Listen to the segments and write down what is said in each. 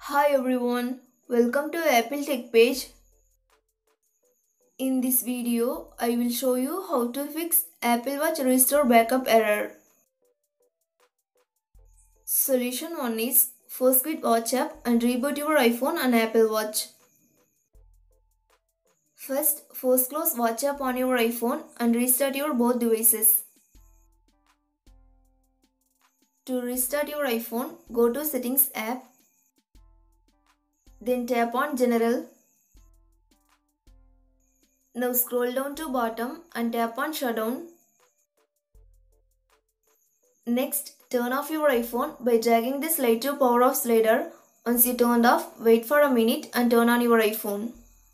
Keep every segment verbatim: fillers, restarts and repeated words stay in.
Hi everyone, welcome to Apple Tech page. In this video, I will show you how to fix Apple Watch restore backup error. Solution one is first quit Watch app and reboot your iPhone and Apple Watch. First, force close Watch app on your iPhone and restart your both devices. To restart your iPhone, go to Settings app. Then tap on General. Now scroll down to bottom and tap on Shutdown. Next, turn off your iPhone by dragging the slide to power off slider. Once you turned off, wait for a minute and turn on your iPhone.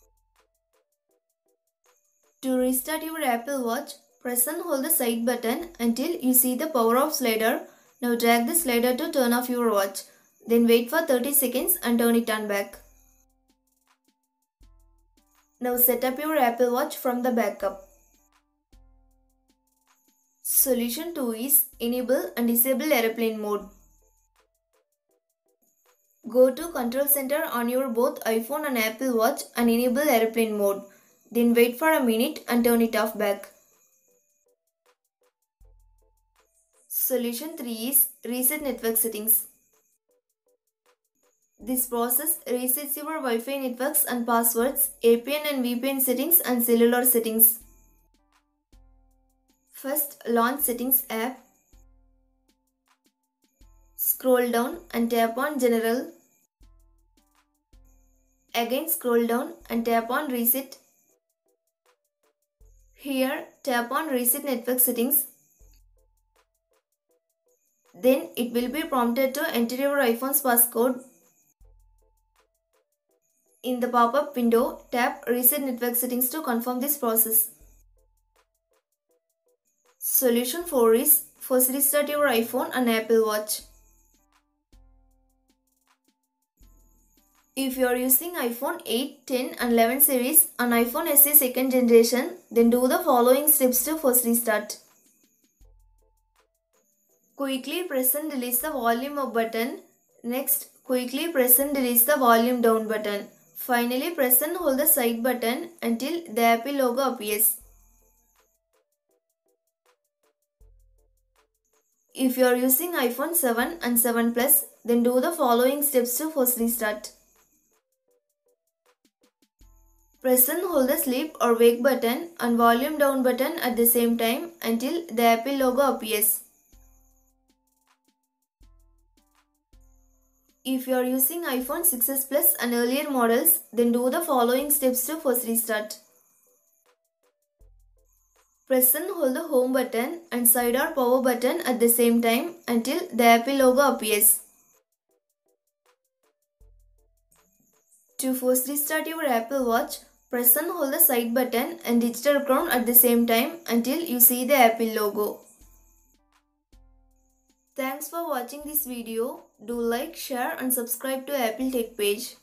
To restart your Apple Watch, press and hold the side button until you see the power off slider. Now drag the slider to turn off your watch. Then wait for thirty seconds and turn it on back. Now set up your Apple Watch from the backup. Solution two is enable and disable airplane mode. Go to Control Center on your both iPhone and Apple Watch and enable airplane mode. Then wait for a minute and turn it off back. Solution three is reset network settings. This process resets your Wi-Fi networks and passwords, A P N and V P N settings and cellular settings. First, launch Settings app. Scroll down and tap on General. Again scroll down and tap on Reset. Here, tap on Reset Network Settings. Then it will be prompted to enter your iPhone's passcode. In the pop-up window, tap Reset Network Settings to confirm this process. Solution four is first restart your iPhone and Apple Watch. If you are using iPhone eight, ten and eleven series and iPhone S E second generation, then do the following steps to first restart. Quickly press and release the volume up button. Next, quickly press and release the volume down button. Finally, press and hold the side button until the Apple logo appears. If you are using iPhone seven and seven Plus, then do the following steps to first restart. Press and hold the sleep or wake button and volume down button at the same time until the Apple logo appears. If you are using iPhone six S Plus and earlier models, then do the following steps to first restart. Press and hold the home button and side or power button at the same time until the Apple logo appears. To first restart your Apple Watch, press and hold the side button and digital crown at the same time until you see the Apple logo. Thanks for watching this video. Do like, share and subscribe to Apple Tech page.